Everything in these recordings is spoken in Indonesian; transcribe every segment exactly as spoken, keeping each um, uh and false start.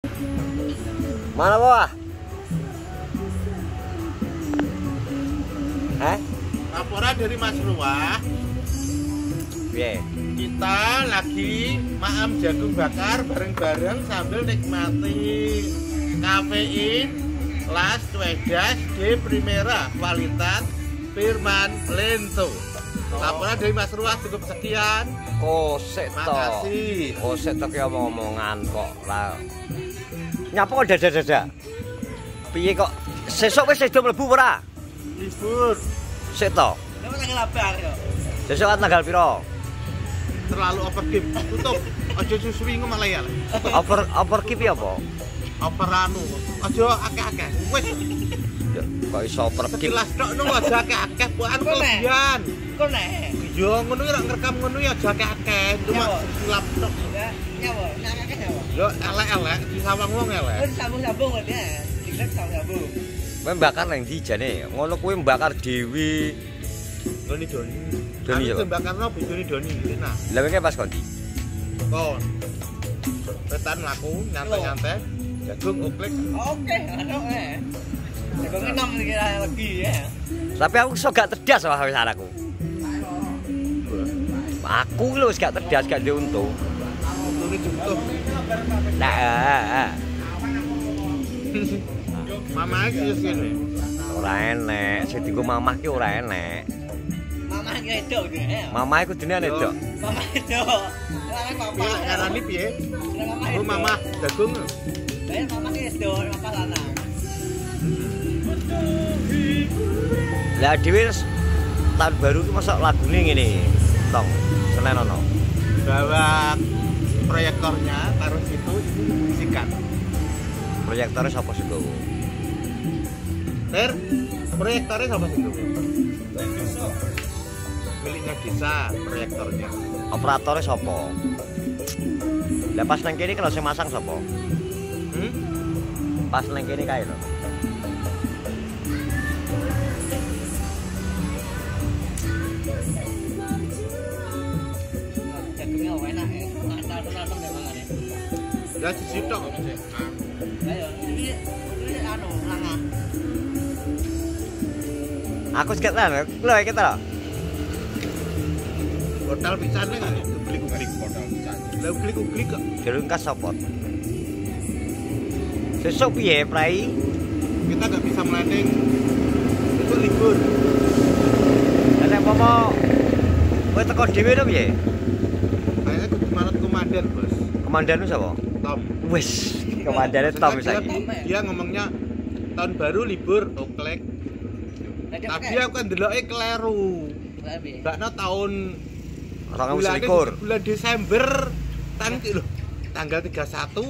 Mana bawah? Eh? Laporan dari Mas Ruah. Piye? Kita lagi maam jagung bakar bareng-bareng sambil nikmati kafein Las Cuedas de Primera kualitas Firman Lento. Laporan dari Mas Ruah cukup sekian. Kosek to. Makasih. Kosek to ki omong-omongan kok. Lah. Nyapa kok dada-dada? Piye kok sesuk wis sedo mlebu ora? Libur. Sik to. Kamu tanggal apa yo? Sesuk tanggal piro? Terlalu overkip. Tutup. Aja susui malah ya. Over overkip ya apa? Over anu. Aja akeh-akeh. Wis Ya, kok iso overkip? sekilas tok no aja akeh-akeh bukan kelebihan. Kok nek? Yo ngono ya ngerekam ngono ya aja akeh-akeh. Cuma sekilas tok. Enggak, nyawa, nyakake nyawa. Yo elek-elek di sawang wong elek. Wis sambung-sambung kok ya. Dikrek sambung. Kowe mbakar nang ndi jane? Ngono kowe mbakar dhewe. Doni Doni. Doni ya. Aku tembakan no Doni Doni nah. Lah kowe pas kondi. Kon. Wetan laku nyantai-nyantai. Jagung uklek. Oke, aduh eh. Jagung enam kira lagi ya. Tapi aku sok gak cerdas wah wis anakku. Aku lho wis gak cerdas gak duwe untung. Doni juntuh. Nah, Mama iki wis kene. ora enek, sing dienggo mamah ki ora enek. Mama ngedok ya. Mamah iku jenenge Dok. Mama ngedok. Larang papa. Piye ngarani piye? Mama Oh mama jagung. Eh mama ngedok, papa lanang. Lah dhewe tahun baru ki mosok lagune ngene. Tong, Senen ono. Bawa proyektornya taruh situ sikat. Proyektornya sapa sih tuh? Ter, proyektornya sama situ. Miliknya desa proyektornya. Operatornya sapa? Lah pas nang kene kalau sing masang sapa? Hmm? Pas nang kene kae lho. Jagungnya enak ya. Ngantar-ngantar memang ada. Ya sisi tok kok sih. Ayo, ini ini anu langah. Aku seket lan, lho kita lho. Hotel pisan enggak ya? Uklik-uklik hotel pisan. Lah uklik-uklik kok. Dirungkas sapa? Sesuk piye, Prai? Kita nggak bisa melanding. Itu libur. Lah nek apa kowe teko dhewe to piye? Kayaknya kudu manut komandan, Bos. Komandanmu sapa? Tom. Wis, komandane Tom Maksudnya saiki. dia, dia ngomongnya tahun baru libur oklek. Tapi aku kan ndeloke kleru. Bakno tahun Orang bulan, selikur. bulan Desember tan lho tanggal tiga puluh satu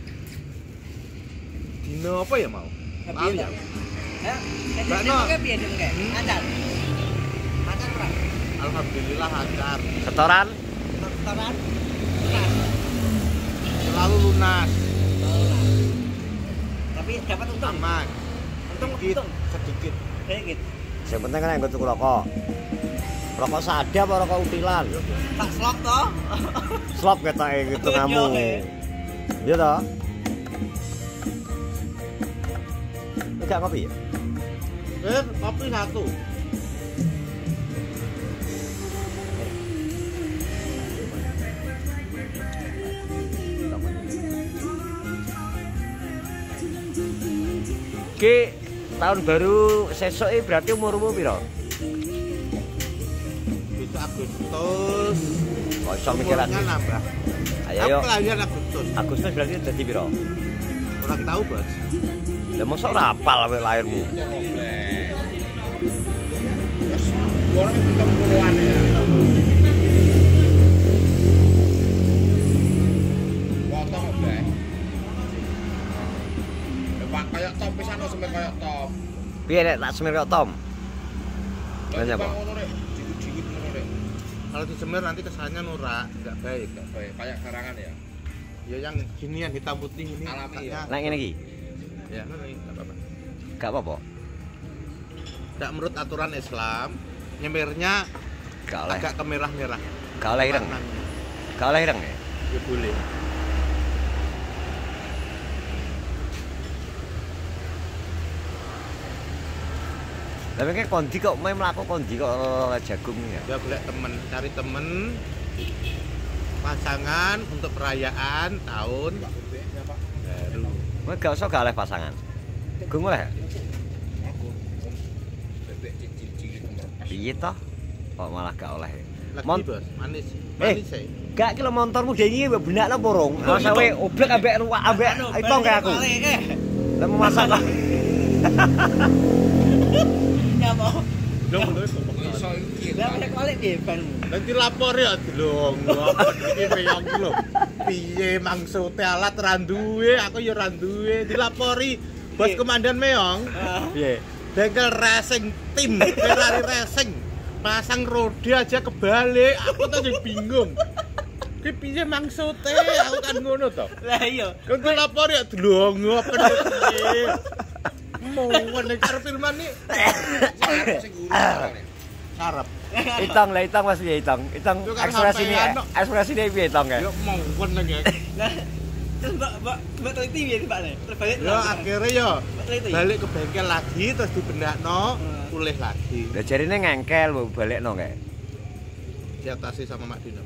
dino apa ya mau? Tahu ya? Ya, Bakno. Oke piye dene kae? Lancar. Lancar ora? Alhamdulillah lancar. Setoran Setoran. Selalu lunas. Tapi dapat untung. Aman. Untung Sedikit, untung. sedikit. Sedikit. sing penting kan nggo tuku rokok. Rokok sadap apa rokok utilan? Tak slot toh. Slop ketoke gitu kamu. Iya toh? Enggak kopi ya? Eh, kopi satu. Ki tahun baru sesuk iki berarti umurmu piro? Bisa Agustus. Kok iso mikir Umurnya Agustus? nambah. Ayo Aku yo. kelahiran Agustus. Agustus berarti dadi piro? Orang tahu, Bos. Lah mosok ora apal kowe lahirmu. Orang itu puluhan ya. Potong udah. Pak kayak Tom pisan semir kayak Tom. Piye nek tak semir kok Tom? Lah nyapa? Kalau disemir nanti kesannya norak, nggak baik, nggak baik. Kayak karangan ya. Ya yang gini yang hitam putih ini Alami katanya, Nek ngene iki, ya ini nggak apa-apa. gak apa-apa. Nggak menurut aturan Islam, nyemirnya Gak oleh. agak kemerah-merah. Gak oleh ireng. Warnanya. Gak oleh ireng ya. Ya boleh. Tapi kayak kondi kok main melaku kondi kok jagung ya. Ya golek temen, cari temen pasangan untuk perayaan tahun baru. Kowe gak usah gak oleh pasangan. Gung oleh. Piye toh? Kok malah gak oleh. Lagi Mont bos, manis. Eh, Manis sih. gak kilo motormu dene mbok benakno porong. Masa we oblek ambek ruwak ambek itong kayak aku. Lah mau masak kok. Ya mau. Dong lho kok. Iso iki. Lah nek balik piye banmu? Nanti lapor ya delong. Apa iki peyong lho. Piye maksude alat ra duwe, aku ya ra duwe. Dilapori Bos Komandan Meong. Piye? Bengkel racing tim Ferrari Racing. Pasang roda aja kebalik, aku tuh jadi bingung. Ki piye maksude? Aku kan ngono to. Lah iya. Kok lapor ya delong apa piye? Mau nek karo Firman iki. Sarap. Itong lah itong Mas piye itong? Itong ekspresine ekspresine piye itong ya? Yo mongkon nek. Lah terus mbak mbak mbak teliti piye Pak nek? Terbalik. Yo akhirnya yo teliti. balik ke bengkel lagi terus dibenakno, pulih lagi. Lah jarine ngengkel mbok balekno kae. Diatasi sama Mak Dino.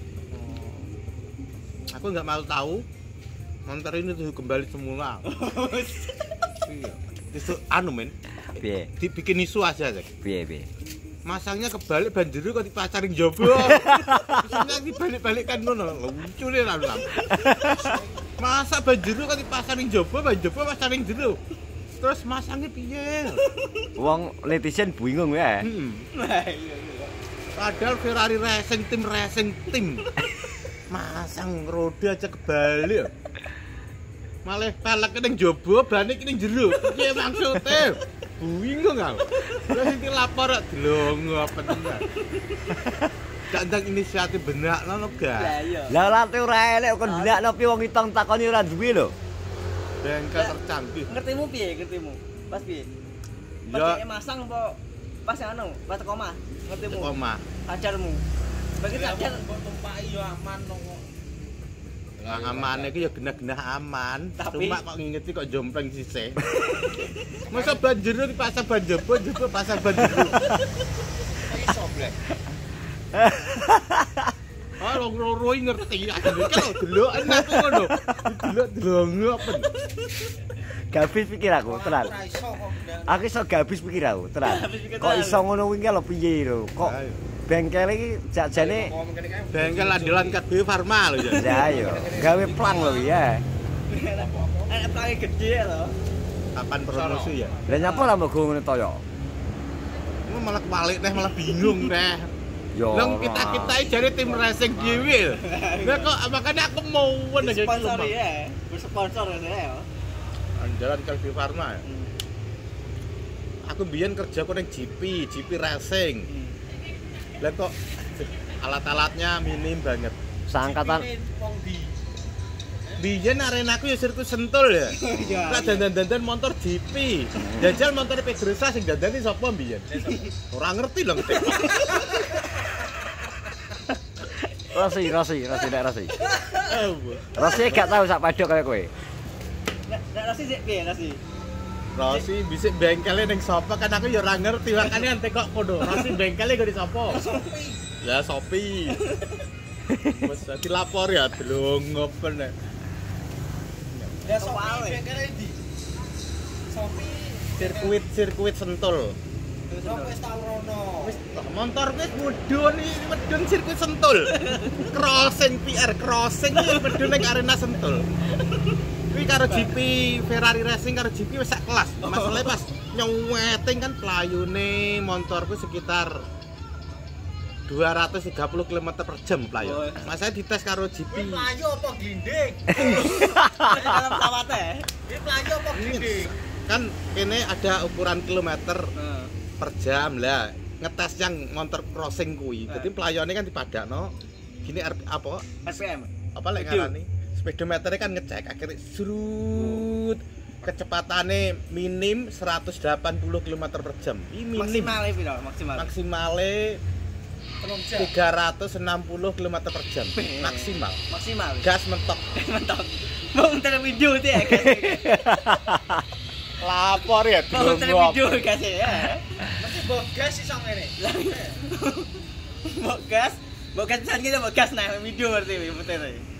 Aku nggak mau tahu. Motor ini tuh kembali semula. Iya. Itu anu men. Piye? Dibikin isu aja sih. Piye piye? Masangnya kebalik banjir kok dipacarin jobo. Terusnya dibalik-balikkan ngono. Lucu nih lan. Masa banjir kok dipacarin jobo, banjir pacarin jero. Terus masangnya piye? Wong netizen bingung ya. Hmm. Lah iya iya. Padahal Ferrari Racing tim racing tim. Masang roda aja kebalik. Malah pelek ning jobo, bane ning jero. Piye maksude? Bingung aku. Terus iki lapor kok delongo tenan. Gandang inisiatif benakno lho, Ga. Lah iya. Lah late ora elek kon benakno piye wong itong takoni ora duwe lho. Bengkel tercanggih. Ngertimu piye ngertimu? Pas piye? Pas Ya. dhek masang apa pas anu, pas teko omah. Ngertimu? Omah. Ajarmu. Bagi ajar kok tumpaki yo aman kok. Lah amane iki ya genah-genah aman. Tapi- Cuma kok ngingeti kok jompleng sisih. Masa banjir dipasang banjir, banjir pasang banjir. Iso blek. Ah, loro-loro ngerti aku kalau delok enak ngono. Delok delongo apa. Gabis pikir aku, tenan. Ora iso kok. Aku iso gabis pikir aku, tenan. Gabis pikir Kok tenan. iso ngono wingi lho piye lho. Kok Ayo. bengkel iki jakjane Bengkel andalan K B Farma lho ya. ya ayo gawe plang lho ya. Enak plange gede lho. Kapan promosi ya? Lah nyapa lah mbok ngono to yo. Ini malah kebalik deh, malah bingung deh. Yo. Lang kita kita jadi tim racing dhewe. Lah kok makanya aku mau aja Sponsor ya. Bersponsor ya. Andalan K B Farma. Ya? Aku biyen kerja kok ning G P, G P Racing. Lah kok alat-alatnya minim banget. Seangkatan wong di. Biyen arenaku ya sirkus Sentul ya. Iya. Lah dandan-dandan motor G P. Jajal motor Pedrosa sing dandani sapa biyen? Ora ngerti lho ngetik. Rasi, Rasi, Rasi, nek Rasi. Oh. Rasi gak tau sak padok kaya kowe. Nek nek rasi sik piye rasi? Rosi bisik bengkelnya ning sapa kan aku ya ora ngerti makane ante kok kono. Rosi bengkelnya gak di sapa? Sopi. Ya Sopi. Wes dilapor ya delong ngopen. Ya sopi Soale. bengkele di. Sopi. Sirkuit sirkuit Sentul. Kok wis tau rono. Wis motor wis mudhun iki medhun sirkuit Sentul. Crossing P R crossing iki medhun ning arena Sentul. Kuwi karo G P Ferrari Racing karo G P wis sak kelas. Masalahnya pas nyuweting kan pelayune motorku sekitar dua ratus tiga puluh kilometer per jam pelayu. Masanya dites karo G P. Kuwi mlayu apa glinding? Dalam pesawate. Kuwi mlayu apa glinding? Kan ini ada ukuran kilometer Heeh. per jam lah. Ngetes yang motor crossing kuwi. Jadi pelayone kan dipadakno. Gini apa? S P M. Apa lek ngarani? Speedometernya kan ngecek akhirnya surut kecepatannya minim seratus delapan puluh kilometer per jam. Ini minim. Maksimal piro? Maksimal. Maksimalnya tiga ratus enam puluh kilometer per jam. Maksimal. Maksimal. Gas mentok. Mantap. Mau nonton video tuh ya guys. Lapor ya Mau nonton video guys ya. mbok gas iso ngene. Mbok gas, mbok gas pisan kita mbok gas nah video berarti puter.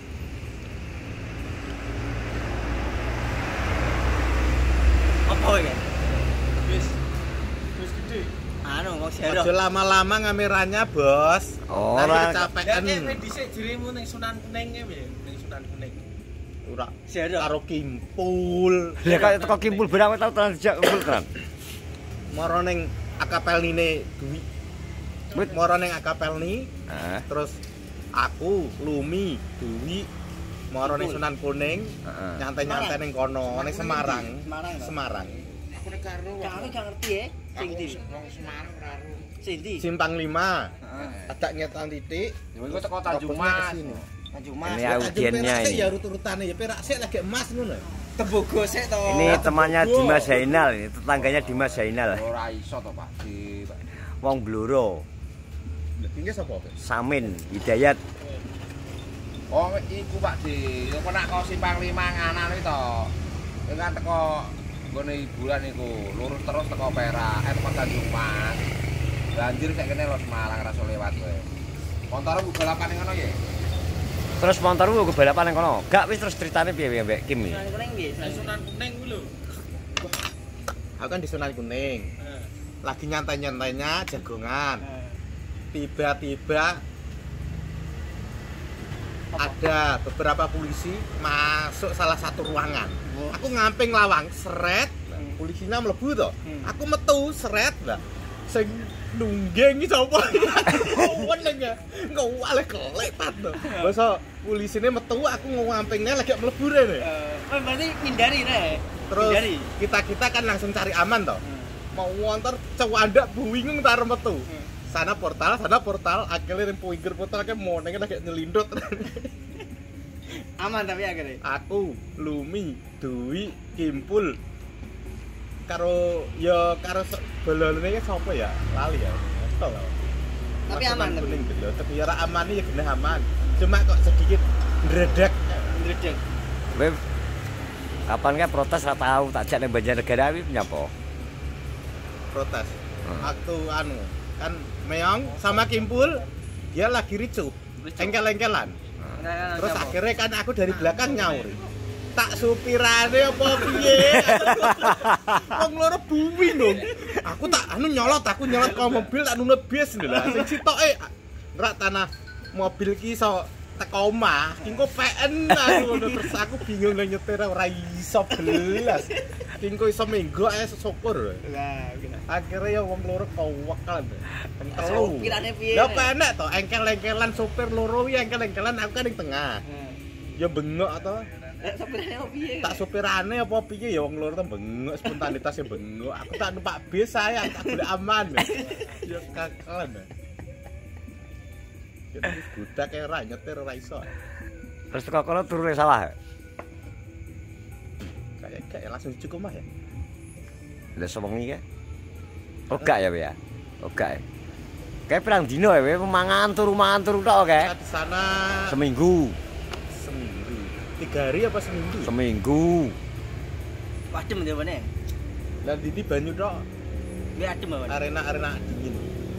Apa ya? Wis. Wis gede. Anu kok sero. Aja lama-lama ngamerannya, Bos. Ora. Kecapean. Nek kowe dhisik jerimu ning Sunan Kuning ya, ning Sunan Kuning. Ora Sero. karo kimpul. Lah kok teko kimpul berapa tau tenan dijak kumpul kan. Moro ning Akapelnine Dwi. Wit. Moro ning Akapelni, Heeh. terus aku, Lumi, Dwi, moro ning Sunan Kuning, Heeh. nyantai-nyantai ning kono, ning Semarang. Semarang, Pak. Semarang. Aku nek karo Kami gak ngerti ya. Sing ndi? wong Semarang karo. Sing ndi? Simpang lima. Heeh. Ada nyetan titik. Iku teko Tanjung Robosnya Mas. kesini. Tanjung Mas. Ini audiennya Perak sik ini. ya urut-urutane ya perak sik lagi emas ngono. Tebogo sik to. Ini temannya Dimas Zainal ini, tetangganya Dimas Zainal. Ora iso to, Pak. Di Wong Bluro, Lha iki sapa? Samin, Hidayat. Oh, iku Pak Di. Yo kok nak kok simpang lima nganan iki to. Iku kan teko nggone hiburan iku, lurus terus teko Perak, eh teko Tanjung Mas. Banjir sak kene lo Semarang ra iso lewat kowe. Montoro bu balapan ning ngono ya. Terus montormu ke balapan yang kono. Gak wis terus ceritane piye piye Mbak Kim iki. Sunan Kuning piye? Sunan Kuning ku lho. Aku kan di Sunan Kuning. Lagi nyantai-nyantainya jagongan. Tiba-tiba ada beberapa polisi masuk salah satu ruangan. Aku ngamping lawang, seret. Polisinya mlebu to. Aku metu seret lah. Sing nunggeng iki sapa? Weneng ya. Ngowale kelepat to. Masa polisine metu aku ngampingnya lagi mlebu rene. Oh, berarti hindari rek. Terus Hindari. kita-kita kan langsung cari aman toh. Mau ngontor cewandak bingung tar metu. Sana portal, sana portal, akhirnya yang pinggir portal kayak mau nengnya lagi nyelindut. Aman tapi akhirnya. Aku, Lumi, Dwi, Kimpul, karo ya karo bololene sapa ya? Lali ya. Betul lah. Tapi aman tapi. Kuning gitu. Tapi ya ra aman ya genah aman. Cuma kok sedikit ndredeg. Ndredeg. Kowe kapan kan protes ra tau tak jak ning Banjarnegara kuwi nyapa? Protes. Hmm. Waktu anu kan Meong sama Kimpul dia lagi ricuh, engkel-engkelan. Terus akhirnya kan aku dari belakang nyauri. Tak supirane apa piye? Wong loro bumi dong. Aku tak anu nyolot, aku nyolot ke mobil tak nunut bis lho lah. Sing sitoke rak tanah mobil ki iso teko omah, kingko P N aku ngono terus aku bingung nang nyetir ora iso belas. Kingko iso menggo ae syukur. Lah, Akhirnya ya wong loro kowek-an. Telu. Supirane piye? Ya penek to, engkel-engkelan sopir loro wi engkel-engkelan aku kan ning tengah. Ya bengok to. Supirane opo piye? Tak supirane apa piye ya wong loro to bengok spontanitas ya bengok. Aku tak numpak bis sayang tak golek aman. Ya kakelan. Ya wis budak kayak ora nyetir ora iso. Terus teko kono turu ning sawah. Kayak kayak langsung cukup mah ya. Lah sewengi ke? Oh gak ya, ya. Oh gak. Kayak pirang dino ya, we mangan turu mangan turu tok kae. Di sana Seminggu. seminggu. Tiga hari apa seminggu? Seminggu. Adem jawabannya. Lah di banyu tok. Biar adem jawabannya. Arena-arena dingin.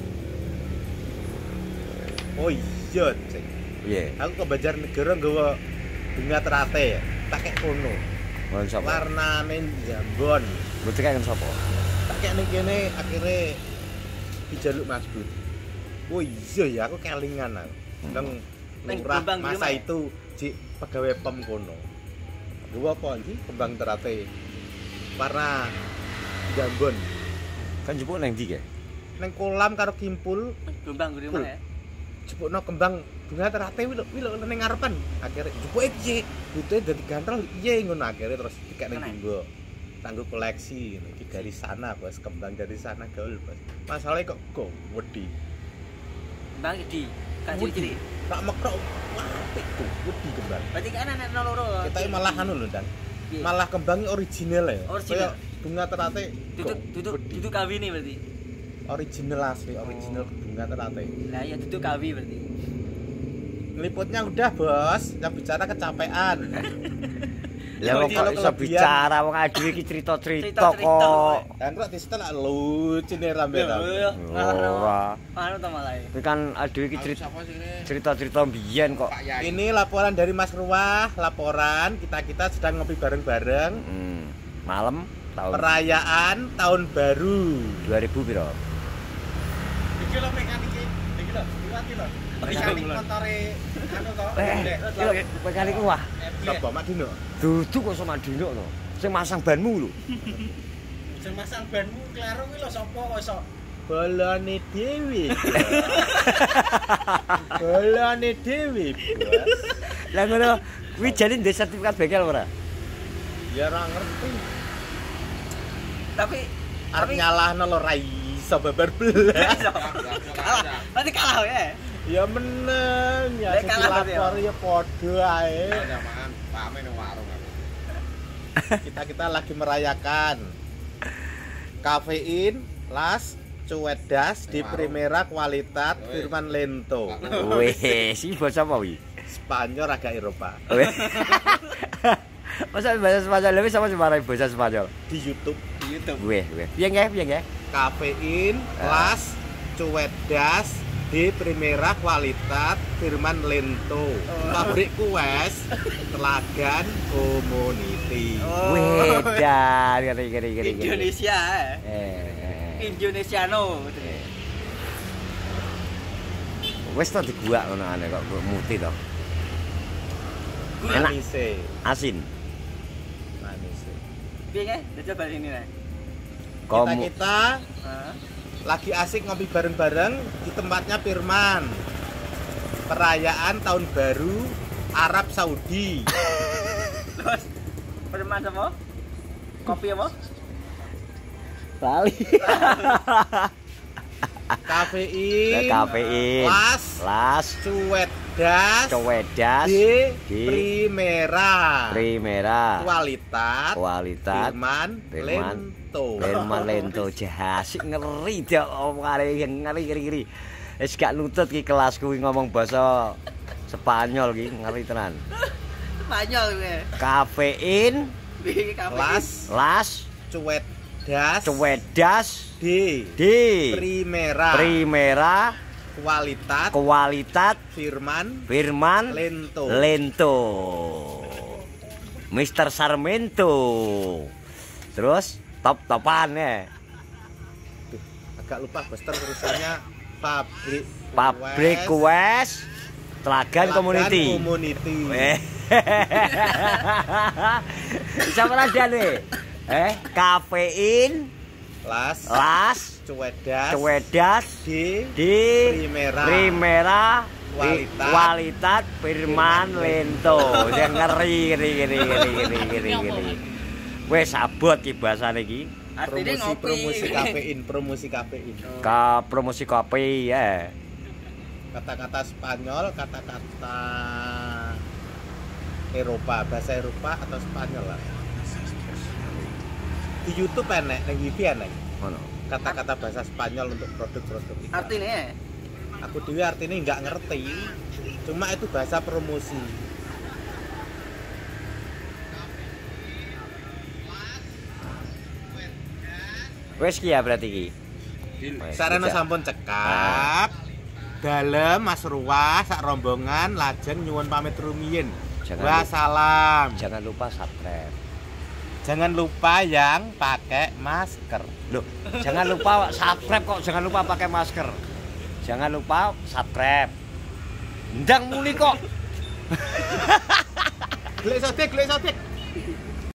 Oh iya, cek. Iya. Aku ke Banjarnegara nggawa bunga terate ya. Tak kek kono. Ngono sapa? Warnane jambon. Berarti kan sapa? Tak kek ning kene akhire dijaluk Mas Bud. Oh iya ya, aku kelingan aku. Nang Neng lurah Jombang masa gimana? itu di pegawai pem kono. Gua apa iki kembang terate. Warna jambon. Kan jupuk nang ndi ke? Neng kolam karo Kimpul Gombang gede mana ya? jupukno kembang bunga terate wi lho wi lho ning ngarepan. Akhire jupuke piye? Butuhe dadi gantral iye ngono akhire terus dikek ning Kena. dinggo. Kanggo koleksi iki dari sana, Bos. Kembang dari sana gaul, Bos. Masalahnya kok gede. Bang di kan cilik-cilik. Tak mekrok apik tuh, wedi kembang. Berarti kan anak loro. Kita malah anu lho, Dan. Iya. Malah kembangnya original ya. Original. Kayak bunga terate. Duduk duduk duduk kawi nih berarti. Original asli, original bunga terate. Lah ya duduk kawi berarti. Ngeliputnya udah, Bos. Yang bicara kecapean. Ya kok Kalau iso kelebihan. bicara wong dhewe iki cerita-cerita Cerita-cerita, kok. Dan kok disetel lucu nih rame-rame. Ora. Anu to malah. Kuwi kan dhewe iki cerita Siapa sih ini? cerita-cerita mbiyen kok. Pak Yai. Ini laporan dari Mas Ruah, laporan kita-kita sedang ngopi bareng-bareng Hmm. Malam tahun perayaan tahun baru. dua ribu piro? Iki lho mekanike, iki lho, iki lho. Mekanik motore anu to. Eh, iki pekan iku wah. Sopo Mak Dino? Dudu kok sama Dino to. Sing masang banmu lho. Sing masang banmu klaro kuwi lho sapa kok iso Bolone Dewi. Bolone Dewi. Bos. Lah ngono kuwi jane ndek sertifikat bengkel ora? Ya ora ngerti. Tapi Arep tapi nyalahno lho ra iso babar belas. kalah. Berarti kalah ya. Ya meneng, ya Lek sing kalah berarti ya? lapor ya padha ae. Ya mangan pame ning warung aku. Kita-kita lagi merayakan kafein, las, cuedas di Primera Kualitas Firman Lento. Weh, si basa apa wi? Spanyol agak Eropa. Weh. Masa bahasa Spanyol lebih sama sembarang bahasa Spanyol. Di YouTube Di YouTube. Weh, weh. Piye nggih, piye nggih? kafein, Ah. las, cuedas di Primera Kualitas Firman Lento. Pabrik kues Telagan Community. Oh. Weh, dan ngeri ngeri ngeri. ngeri. Indonesia. Eh, eh. Indonesiano. Wes to diguak ngono aneh kok muti to. Enak. Manise, Asin. manise. Piye nggih? Coba ini nih. Kamu Kita-kita Hah? lagi asik ngopi bareng-bareng di tempatnya Firman. Perayaan tahun baru Arab Saudi. Terus perman apa? Kopi apa? Bali. Kafein, Kafein. las, Las, cuedas, cowedas, di di Primera Primera, Kualitas kualitas, Firman Firman, Lento. Firman Lento jasik ngeri dak omongane ngeri ngeri ngeri. Wis gak nutut ki kelas kuwi ngomong basa Spanyol ki ngeri tenan. Spanyol kuwi. Kafein, Piye kafe? Las, las, cuedas, cowedas, di di Primera Primera, Kualitas kualitas, Firman Firman Lento. Lento. Mister Sarmento. Terus top-topan ya. Duh, agak lupa bos terusannya pabrik Pabrik kues Telagan Community. Community. Eh. Bisa pelajaran nih. Eh, kafein, Las, las, cuedas, cuedas, di di Primera. Primera, di Kualitas. kualitas Firman Lento. Yang ngeri ngeri ngeri ngeri ngeri ngeri ngeri. Wes abot ki bahasane iki. Artinya promosi ngopi. promosi kafein, promosi kafein. Ka promosi kopi ya. Kata-kata Spanyol, kata-kata Eropa, bahasa Eropa atau Spanyol lah. Di YouTube enek, nang Wifi enek. Ngono. Kata-kata bahasa Spanyol untuk produk-produk itu. Artinya Aku dewe artinya nggak ngerti. Cuma itu bahasa promosi. Wes ki ya berarti ki. Wes, Sarana tidak. sampun cekap. Dalem Mas Ruah sak rombongan lajeng nyuwun pamit rumiyin. Jangan Wassalam. Jangan lupa subscribe. Jangan lupa yang pakai masker. Loh, jangan lupa subscribe kok, jangan lupa pakai masker. Jangan lupa subscribe. Ndang muli kok. Glek sotek, glek sotek.